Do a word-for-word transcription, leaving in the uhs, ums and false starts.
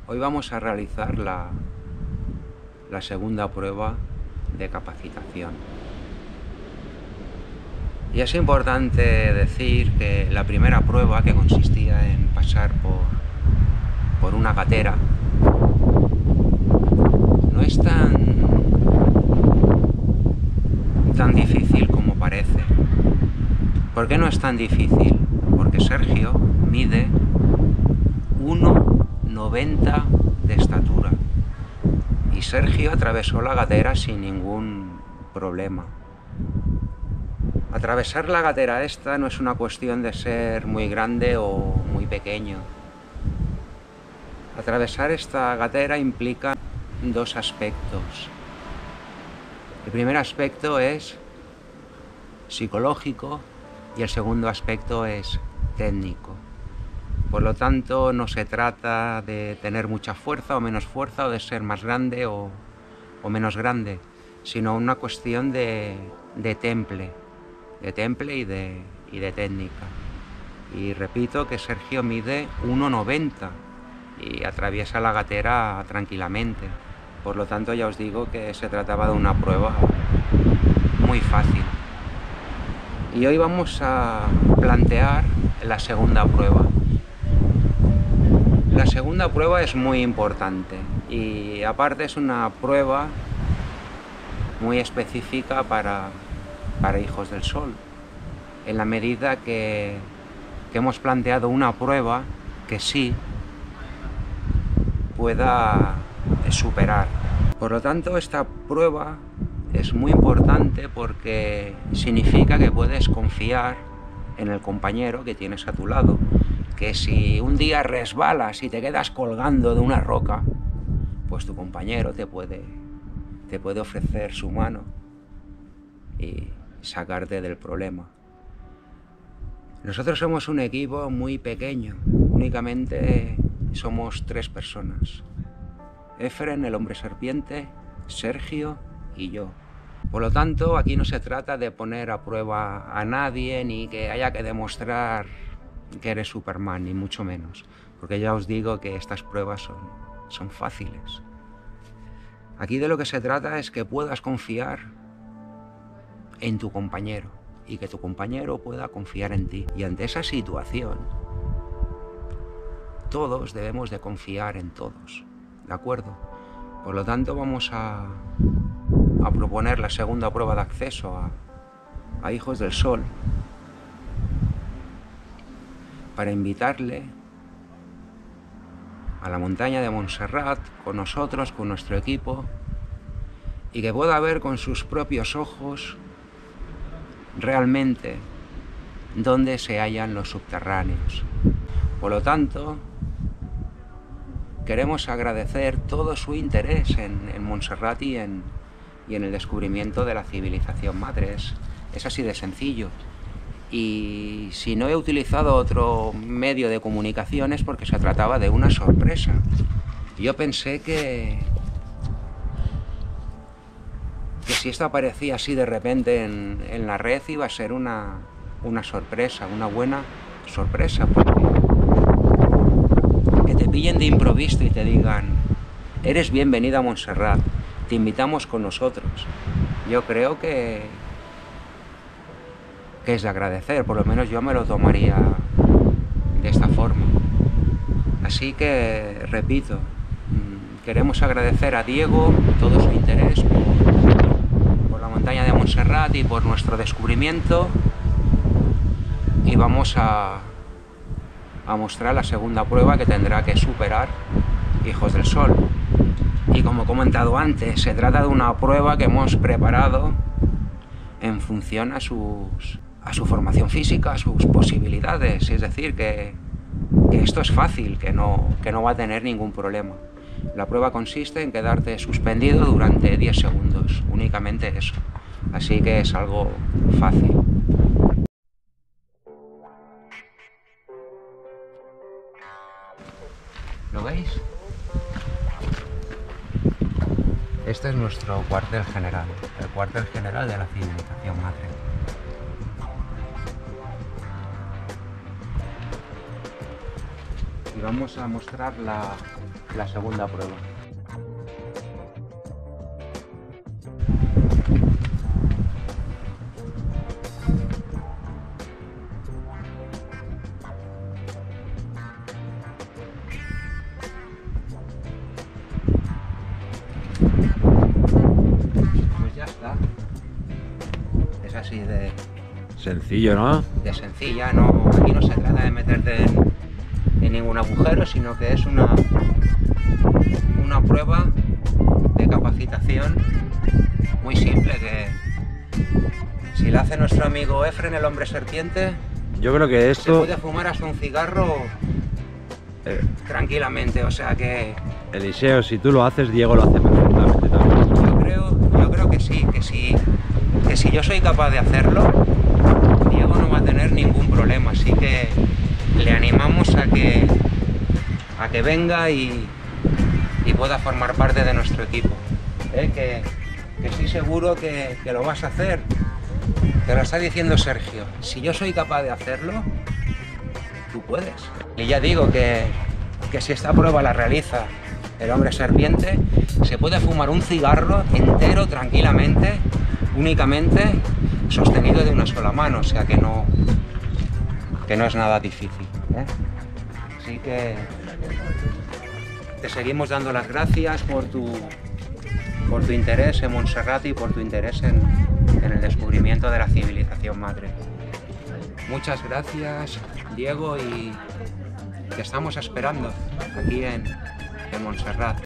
Hoy vamos a realizar la, la segunda prueba de capacitación. Y es importante decir que la primera prueba, que consistía en pasar por, por una gatera, no es tan, tan difícil como parece. ¿Por qué no es tan difícil? Porque Sergio mide uno noventa de estatura y Sergio atravesó la gatera sin ningún problema. Atravesar la gatera esta no es una cuestión de ser muy grande o muy pequeño. Atravesar esta gatera implica dos aspectos. El primer aspecto es psicológico y el segundo aspecto es técnico. Por lo tanto, no se trata de tener mucha fuerza o menos fuerza, o de ser más grande o, o menos grande, sino una cuestión de, de temple, de temple y de, y de técnica. Y repito que Sergio mide uno noventa y atraviesa la gatera tranquilamente. Por lo tanto, ya os digo que se trataba de una prueba muy fácil. Y hoy vamos a plantear la segunda prueba. La segunda prueba es muy importante y aparte es una prueba muy específica para, para Hijos del Sol, en la medida que, que hemos planteado una prueba que sí pueda superar. Por lo tanto, esta prueba es muy importante porque significa que puedes confiar en el compañero que tienes a tu lado, que si un día resbalas y te quedas colgando de una roca, pues tu compañero te puede, te puede ofrecer su mano y sacarte del problema. Nosotros somos un equipo muy pequeño, únicamente somos tres personas: Efren, el hombre serpiente, Sergio y yo. Por lo tanto, aquí no se trata de poner a prueba a nadie ni que haya que demostrar que eres Superman, ni mucho menos, porque ya os digo que estas pruebas son, son fáciles. Aquí de lo que se trata es que puedas confiar en tu compañero y que tu compañero pueda confiar en ti. Y ante esa situación, todos debemos de confiar en todos, ¿de acuerdo? Por lo tanto, vamos a, a proponer la segunda prueba de acceso a, a Hijos del Sol, para invitarle a la montaña de Montserrat con nosotros, con nuestro equipo, y que pueda ver con sus propios ojos realmente dónde se hallan los subterráneos. Por lo tanto, queremos agradecer todo su interés en, en Montserrat y en, y en el descubrimiento de la civilización madre. Es, es así de sencillo. Y si no he utilizado otro medio de comunicación es porque se trataba de una sorpresa. Yo pensé que, que si esto aparecía así de repente en, en la red iba a ser una, una sorpresa, una buena sorpresa, porque que te pillen de improviso y te digan: eres bienvenida a Montserrat, te invitamos con nosotros. Yo creo que que es de agradecer, por lo menos yo me lo tomaría de esta forma. Así que, repito, queremos agradecer a Diego todo su interés por, por la montaña de Montserrat y por nuestro descubrimiento, y vamos a, a mostrar la segunda prueba que tendrá que superar Hijos del Sol. Y como he comentado antes, se trata de una prueba que hemos preparado en función a sus a su formación física, a sus posibilidades. Es decir, que, que esto es fácil, que no, que no va a tener ningún problema. La prueba consiste en quedarte suspendido durante diez segundos, únicamente eso. Así que es algo fácil. ¿Lo veis? Este es nuestro cuartel general, el cuartel general de la civilización madre. Y vamos a mostrar la la segunda prueba. Pues ya está. Es así de... Sencillo, ¿no? de sencilla, no, aquí no se trata de meterte en, en ningún agujero, sino que es una, una prueba de capacitación muy simple que si la hace nuestro amigo Efren, el hombre serpiente, Yo creo que se esto... puede fumar hasta un cigarro eh, tranquilamente, o sea que Eliseo, si tú lo haces, Diego lo hace perfectamente también. yo creo, yo creo que sí, que si, que si yo soy capaz de hacerlo, Diego no va a tener ningún problema, así que le animamos a que, a que venga y, y pueda formar parte de nuestro equipo. ¿Eh? Que, que estoy seguro que, que lo vas a hacer. Te lo está diciendo Sergio. Si yo soy capaz de hacerlo, tú puedes. Y ya digo que, que si esta prueba la realiza el hombre serpiente, se puede fumar un cigarro entero tranquilamente, únicamente sostenido de una sola mano, o sea que no, que no es nada difícil, ¿eh? Así que te seguimos dando las gracias por tu, por tu interés en Montserrat y por tu interés en, en el descubrimiento de la civilización madre. Muchas gracias, Diego, y te estamos esperando aquí en, en Montserrat.